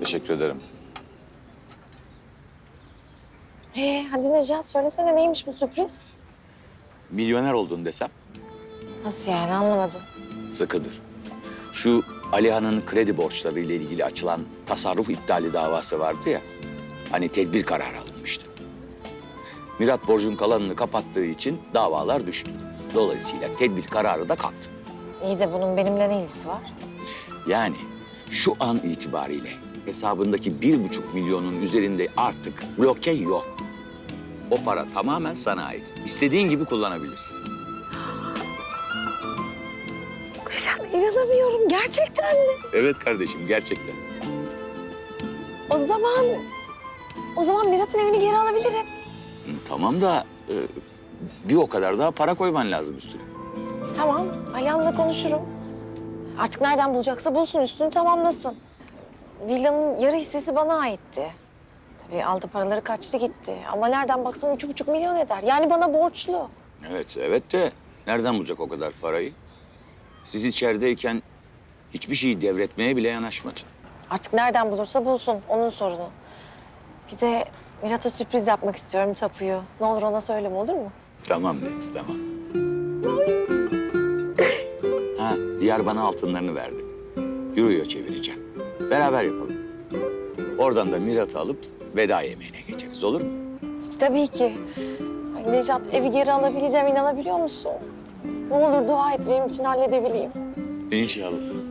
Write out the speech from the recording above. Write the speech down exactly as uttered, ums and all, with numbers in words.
Teşekkür ederim. Ee, hadi Necat söylesene neymiş bu sürpriz? Milyoner oldun desem Nasıl yani anlamadım. sıkıdır. Şu Alihan'ın kredi borçları ile ilgili açılan tasarruf iptali davası vardı ya. Hani tedbir kararı alınmıştı. Mirat borcun kalanını kapattığı için davalar düştü. Dolayısıyla tedbir kararı da kalktı. İyi de bunun benimle ne ilgisi var? Yani şu an itibariyle hesabındaki bir buçuk milyonun üzerinde artık bloke yok. O para tamamen sana ait. İstediğin gibi kullanabilirsin. Necat inanamıyorum gerçekten mi? Evet kardeşim, gerçekten. O zaman... O zaman Mirat'ın evini geri alabilirim. Hı, tamam da e, bir o kadar daha para koyman lazım üstüne. Tamam, Alihan'la konuşurum. Artık nereden bulacaksa bulsun, üstünü tamamlasın. Villanın yarı hissesi bana aitti. Tabii aldı paraları kaçtı gitti. Ama nereden baksan üç buçuk milyon eder. Yani bana borçlu. Evet, evet de nereden bulacak o kadar parayı? Siz içerideyken hiçbir şeyi devretmeye bile yanaşmadı. Artık nereden bulursa bulsun, onun sorunu. Bir de Mirat'a sürpriz yapmak istiyorum tapuyu. Ne olur ona söyleme, olur mu? Tamam Deniz, tamam. Ha, diğer bana altınlarını verdi. Euro'ya çevireceğim. Beraber yapalım. Oradan da Mirat'ı alıp veda yemeğine geçeriz, olur mu? Tabii ki. Ay Necat, evi geri alabileceğim, inanabiliyor musun? Ne olur dua et benim için halledebileyim. İnşallah.